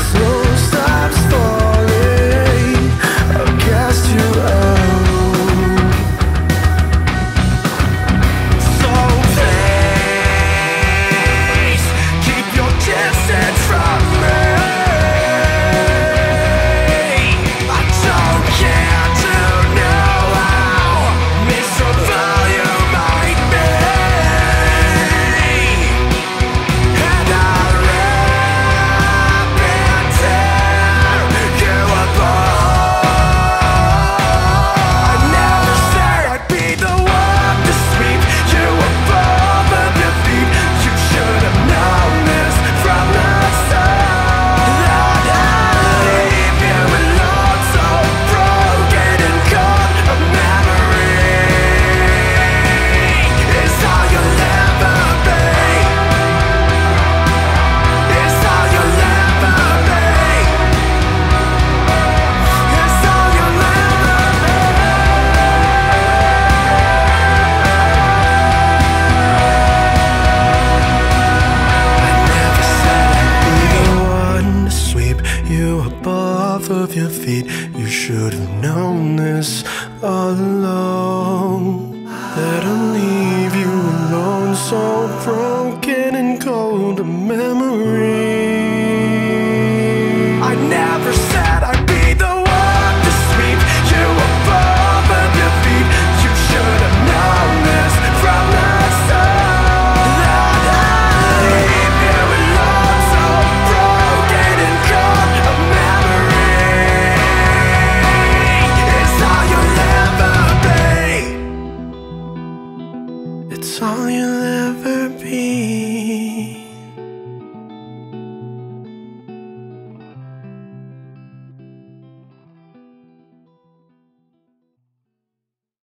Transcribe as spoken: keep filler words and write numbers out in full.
snow stops falling, I'll cast you out. So please keep your distance from me. I don't care to know how miserable you might be, and I'll rip and tear you apart. I never said I'd be the one to sweep you above of your feet. You should have known this from the start, that I'd leave you alone, so broken and cold. A memory is all you'll ever be. It's all you'll ever be. It's all you'll ever be. I never said I'd be the one to sweep you above of your feet. You should have known this all along, that I'll leave you alone, so broken and cold. A memory